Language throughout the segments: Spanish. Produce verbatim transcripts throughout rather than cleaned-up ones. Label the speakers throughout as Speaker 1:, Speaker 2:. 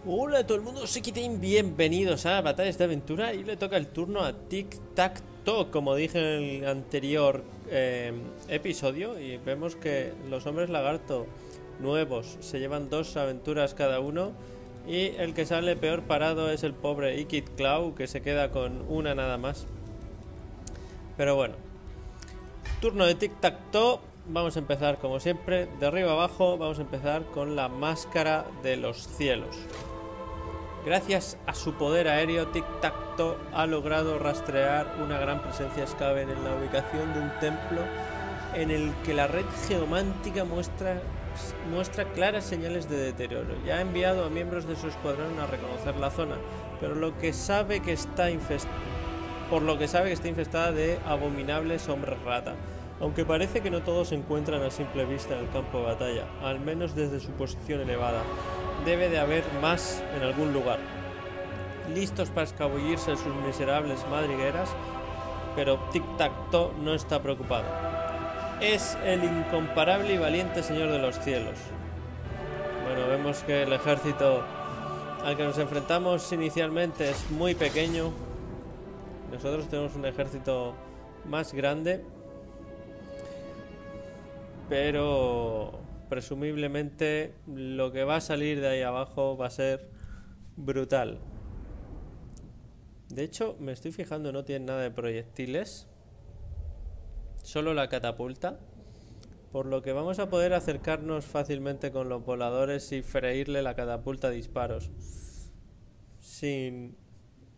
Speaker 1: Hola a todo el mundo, soy Kitain, bienvenidos a Batallas de Aventura y le toca el turno a Tic Tac Toe, como dije en el anterior eh, episodio, y vemos que los hombres lagarto nuevos se llevan dos aventuras cada uno y el que sale peor parado es el pobre Ikit Clau, que se queda con una nada más. Pero bueno, turno de Tic Tac Toe. Vamos a empezar como siempre, de arriba abajo. Vamos a empezar con la máscara de los cielos. Gracias a su poder aéreo, Tic Tac Toe ha logrado rastrear una gran presencia Skaven en la ubicación de un templo en el que la red geomántica muestra, muestra claras señales de deterioro. Ya ha enviado a miembros de su escuadrón a reconocer la zona, pero lo que sabe que está infestada, por lo que sabe que está infestada de abominables hombres rata. Aunque parece que no todos se encuentran a simple vista en el campo de batalla, al menos desde su posición elevada. Debe de haber más en algún lugar, listos para escabullirse en sus miserables madrigueras, pero Tic Tac Toe no está preocupado. Es el incomparable y valiente señor de los cielos. Bueno, vemos que el ejército al que nos enfrentamos inicialmente es muy pequeño. Nosotros tenemos un ejército más grande, pero presumiblemente lo que va a salir de ahí abajo va a ser brutal. De hecho, me estoy fijando, no tiene nada de proyectiles, solo la catapulta, por lo que vamos a poder acercarnos fácilmente con los voladores y freírle la catapulta a disparos sin...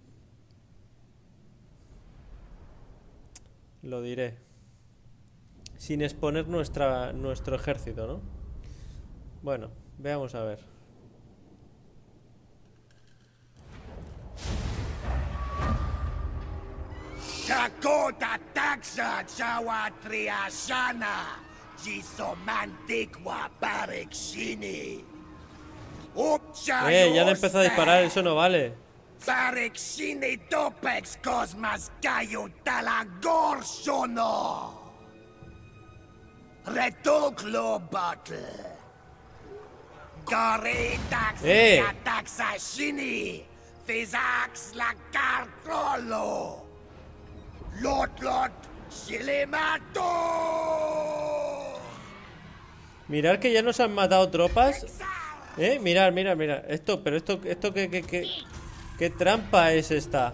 Speaker 1: lo diré, sin exponer nuestra, nuestro ejército, ¿no? Bueno, veamos a ver.
Speaker 2: Dakota taxa chawa triashana jisomantikwa parekshini.
Speaker 1: Eh, ya le empezó a disparar, eso no vale.
Speaker 2: Parekshini topex cosmas kayo talagor sono. Retoklo battle. Gare
Speaker 1: Eh.
Speaker 2: taxa taxa shini. Fizax la cartrolo. Lot lot se le mató.
Speaker 1: Mirad que ya nos han matado tropas. Eh, mirad, mirad, mirad. Esto, pero esto, esto qué, qué, qué, qué trampa es esta.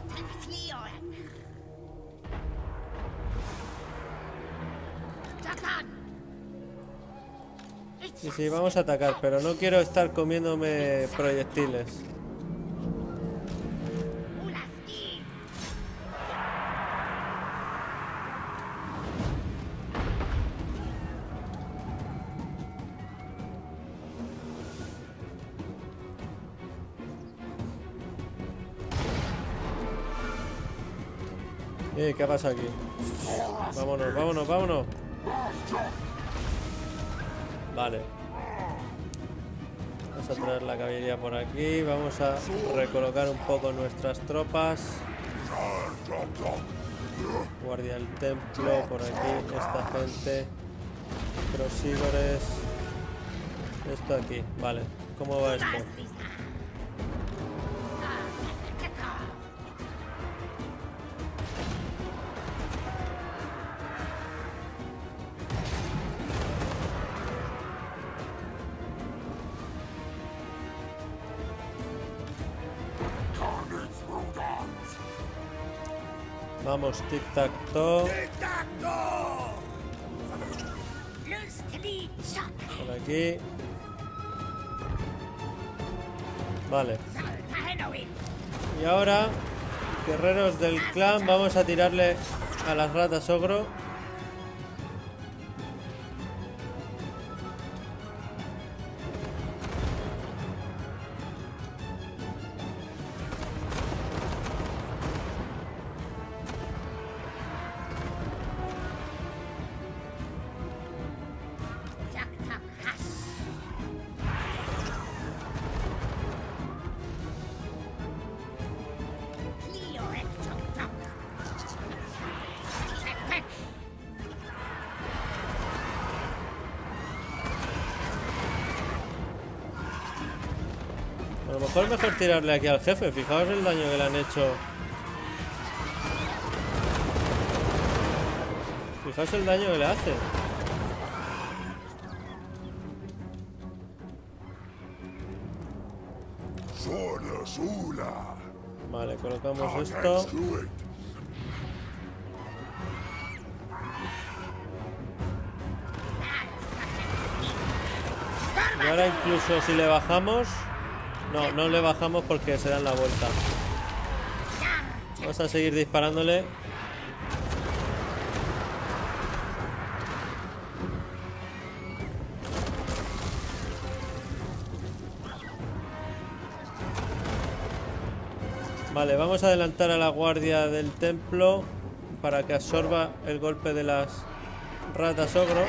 Speaker 1: Sí, sí, vamos a atacar, pero no quiero estar comiéndome proyectiles. Eh, ¿qué pasa aquí? Vámonos, vámonos, vámonos. Vale. Vamos a traer la caballería por aquí. Vamos a recolocar un poco nuestras tropas. Guardia del templo por aquí. Esta gente. Prosígores. Esto aquí. Vale. ¿Cómo va esto? Vamos, Tic Tac Toe. Por aquí. Vale. Y ahora, guerreros del clan, vamos a tirarle a las ratas ogro. mejor es mejor tirarle aquí al jefe. Fijaos el daño que le han hecho. Fijaos el daño que le hace. Vale, colocamos esto. Y ahora incluso si le bajamos... No, no le bajamos porque se dan la vuelta. Vamos a seguir disparándole. Vale, vamos a adelantar a la guardia del templo para que absorba el golpe de las ratas ogro.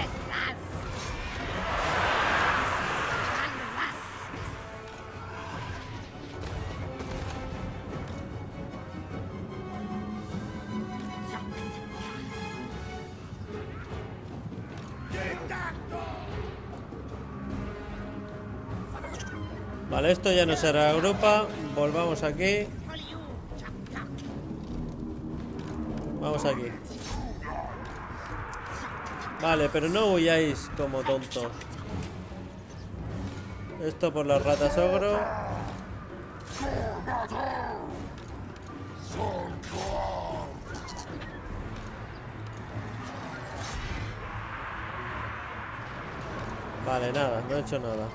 Speaker 1: Vale, esto ya no se reagrupa. Volvamos aquí. Vamos aquí. Vale, pero no huyáis como tontos. Esto por las ratas ogro. Vale, nada, no he hecho nada.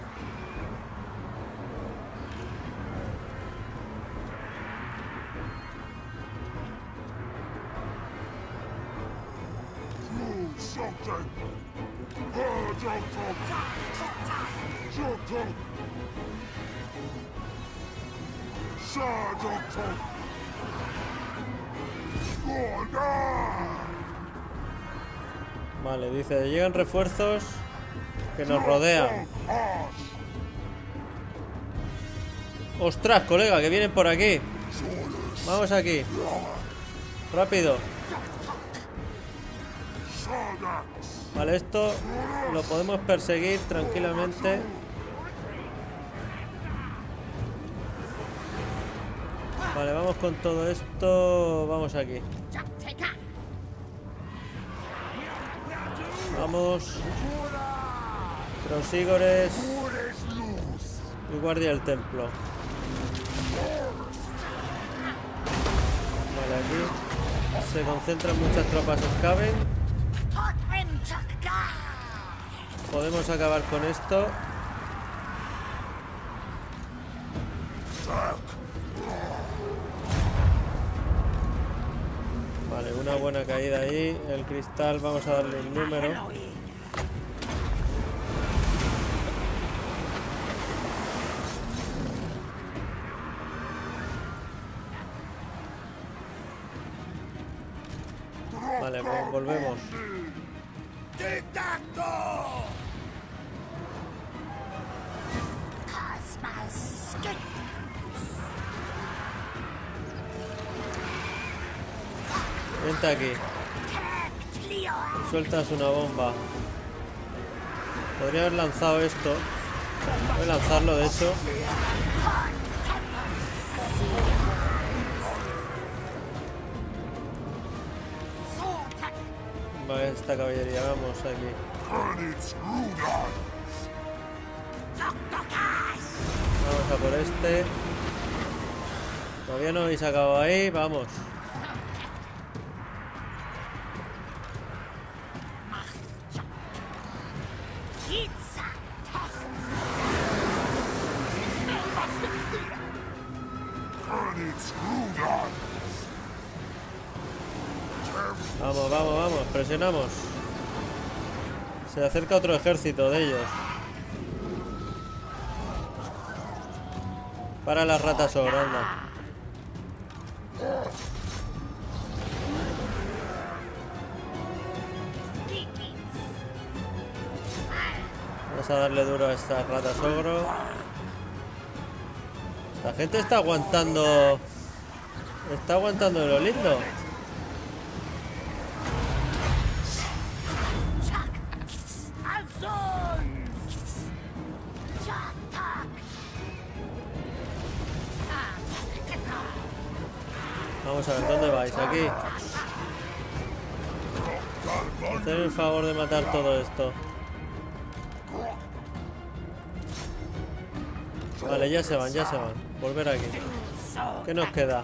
Speaker 1: Vale, dice, llegan refuerzos que nos rodean. ¡Ostras, colega, que vienen por aquí! Vamos aquí. Rápido. Vale, esto lo podemos perseguir tranquilamente. Vale, vamos con todo esto. Vamos aquí. Vamos. Prosigores y guardia del templo. Vale, aquí se concentran muchas tropas Skaven. Podemos acabar con esto. Vale, una buena caída ahí. El cristal, vamos a darle un número. Vale, pues volvemos. Vente aquí. Sueltas una bomba. Podría haber lanzado esto. Voy a lanzarlo, de hecho. Vale, esta caballería, vamos aquí. Vamos a por este. Todavía no habéis acabado ahí, vamos. Vamos, vamos, vamos, presionamos. Se acerca otro ejército de ellos. Para las ratas ogro, anda. Vamos a darle duro a estas ratas ogro. Esta gente está aguantando. Está aguantando de lo lindo. Vamos a ver, ¿dónde vais? Aquí. Hacer el favor de matar todo esto. Vale, ya se van, ya se van. Volver aquí. ¿Qué nos queda?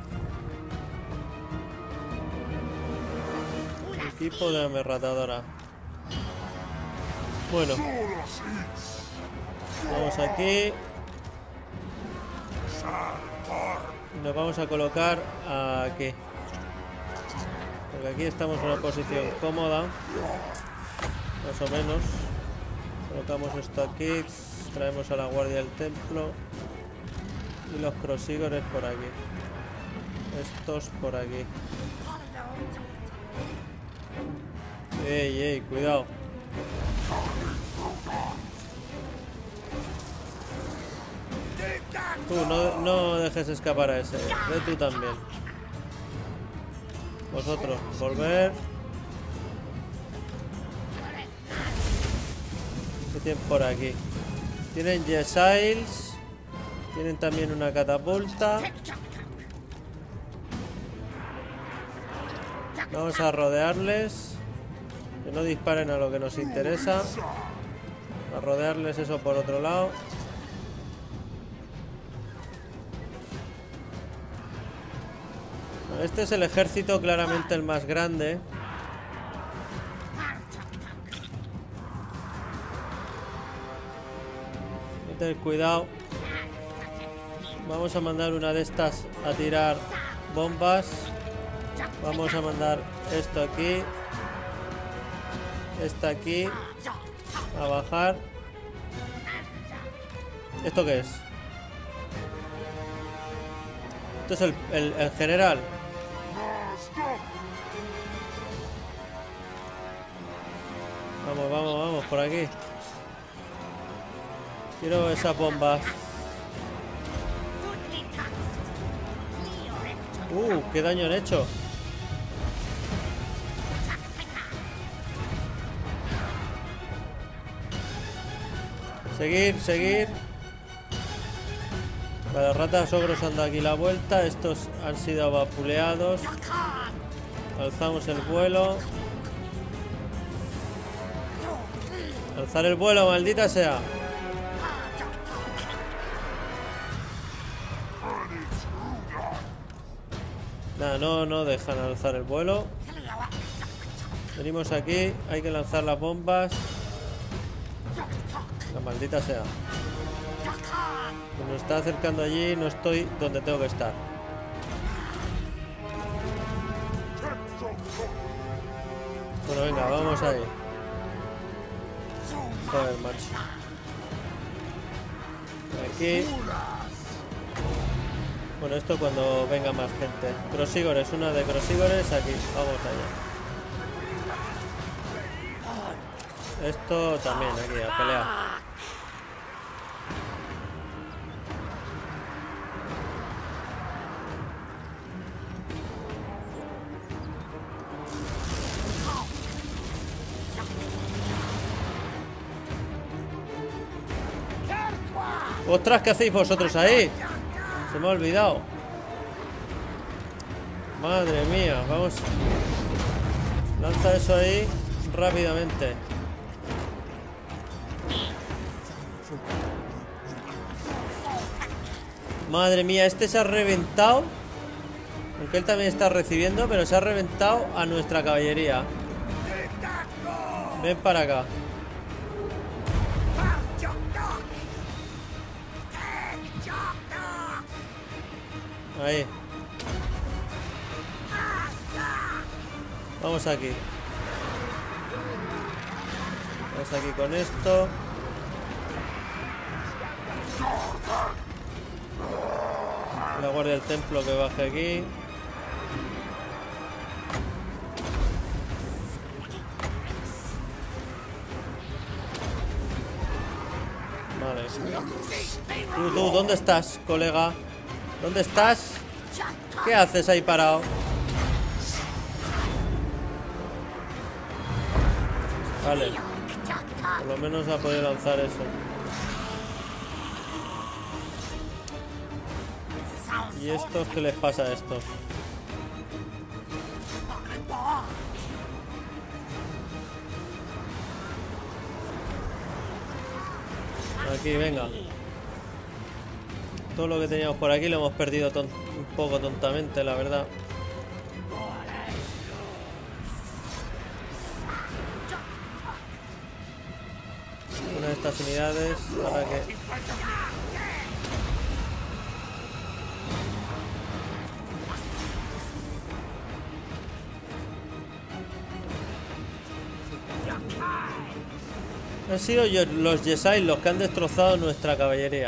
Speaker 1: Equipo de amerratadora. Bueno. Vamos aquí. Y nos vamos a colocar aquí. Porque aquí estamos en una posición cómoda. Más o menos. Colocamos esto aquí. Traemos a la guardia del templo. Y los crossígores por aquí. Estos por aquí. Ey, ey, cuidado. Tú, no, no dejes escapar a ese. Ve tú también. Vosotros, volver. ¿Qué tienen por aquí? Tienen Yesiles. Tienen también una catapulta. Vamos a rodearles. Que no disparen a lo que nos interesa. A rodearles eso por otro lado. Este es el ejército claramente el más grande. Hay que tener cuidado. Vamos a mandar una de estas a tirar bombas. Vamos a mandar esto aquí. Esta aquí. A bajar. ¿Esto qué es? Esto es el, el, el general. Vamos, vamos, vamos, por aquí. Quiero esas bombas. Uh, qué daño han hecho. Seguir, seguir. Vale, ratas ogros han dado aquí la vuelta. Estos han sido vapuleados. Alzamos el vuelo. Alzar el vuelo, maldita sea. Nada, no, no dejan alzar el vuelo. Venimos aquí, hay que lanzar las bombas. La maldita sea. Se nos está acercando allí, no estoy donde tengo que estar. Bueno, venga, vamos ahí. Joder, macho. Aquí. Bueno, esto cuando venga más gente. Crossígores, una de crossígores aquí. Vamos allá. Esto también aquí, a pelear. ¡Ostras! ¿Qué hacéis vosotros ahí? Se me ha olvidado. Madre mía, vamos. Lanza eso ahí rápidamente. Madre mía, este se ha reventado. Aunque él también está recibiendo, pero se ha reventado a nuestra caballería. Ven para acá. Ahí. Vamos aquí. Vamos aquí con esto. La guardia del templo que baje aquí. Vale. Tú, tú, ¿dónde estás, colega? ¿Dónde estás? ¿Qué haces ahí parado? Vale. Por lo menos ha podido lanzar eso. ¿Y estos qué les pasa a estos? Aquí, venga. Todo lo que teníamos por aquí lo hemos perdido ton un poco tontamente, la verdad. Una de estas unidades para que... Han sido yo, los Yesai los que han destrozado nuestra caballería.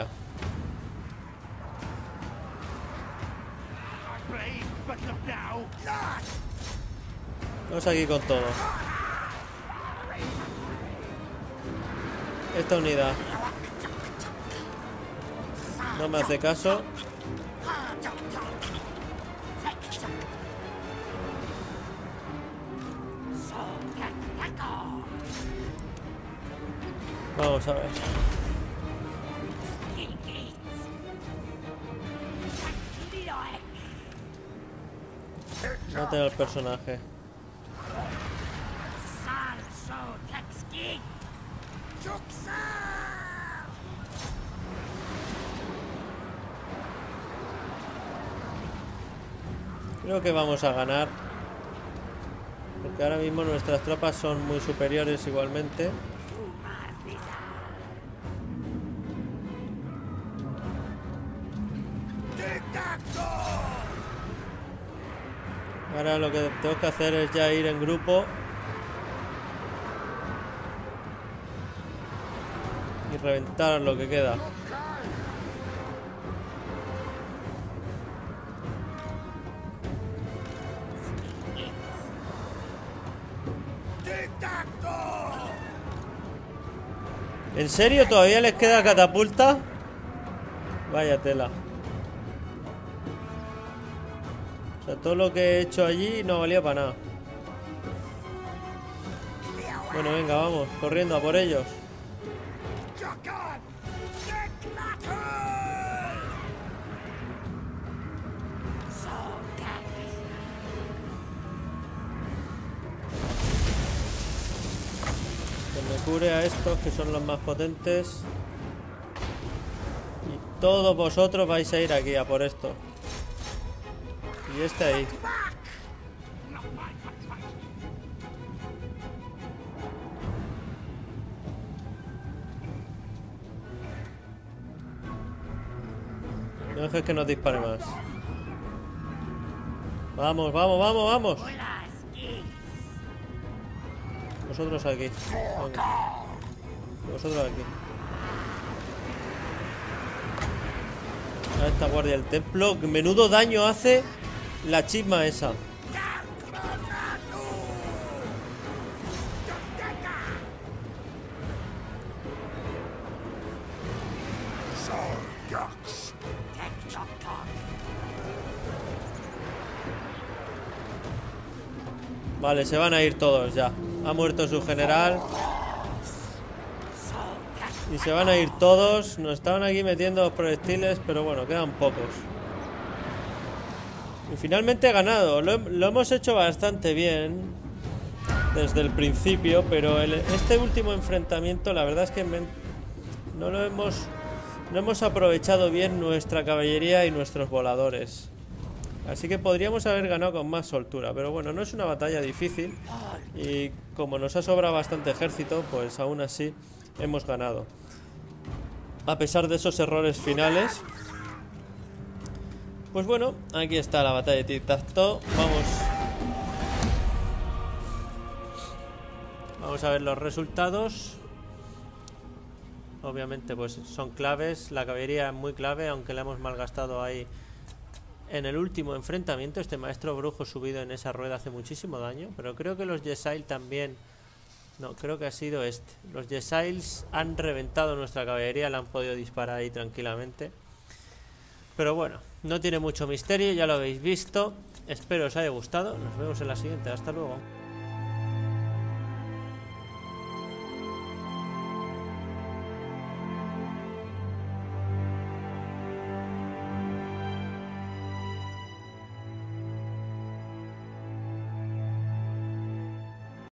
Speaker 1: Vamos aquí con todo. Esta unidad no me hace caso. Vamos a ver. Maten al personaje. Creo que vamos a ganar, porque ahora mismo nuestras tropas son muy superiores igualmente. Ahora lo que tengo que hacer es ya ir en grupo y reventar lo que queda. ¿En serio todavía les queda catapulta? Vaya tela. O sea, todo lo que he hecho allí no valía para nada. Bueno, venga, vamos, corriendo a por ellos. Que me cure a estos que son los más potentes. Y todos vosotros vais a ir aquí a por esto. Y este ahí. No dejes que nos dispare más. Vamos, vamos, vamos, vamos. Vosotros aquí. Venga. Vosotros aquí. A esta guardia del templo. Menudo daño hace la chisma esa. Vale, se van a ir todos ya. Ha muerto su general. Y se van a ir todos. Nos estaban aquí metiendo los proyectiles, pero bueno, quedan pocos. Y finalmente he ganado. Lo, lo hemos hecho bastante bien desde el principio, pero el, este último enfrentamiento, la verdad es que me, no lo hemos, no hemos aprovechado bien nuestra caballería y nuestros voladores. Así que podríamos haber ganado con más soltura. Pero bueno, no es una batalla difícil. Y como nos ha sobrado bastante ejército, pues aún así hemos ganado. A pesar de esos errores finales. Pues bueno, aquí está la batalla de Tic-Tac-Toe. Vamos. Vamos a ver los resultados. Obviamente pues son claves. La caballería es muy clave, aunque la hemos malgastado ahí en el último enfrentamiento. Este maestro brujo subido en esa rueda hace muchísimo daño. Pero creo que los Yesai también... No, creo que ha sido este. Los Yesais han reventado nuestra caballería. La han podido disparar ahí tranquilamente. Pero bueno, no tiene mucho misterio. Ya lo habéis visto. Espero os haya gustado. Nos vemos en la siguiente. Hasta luego.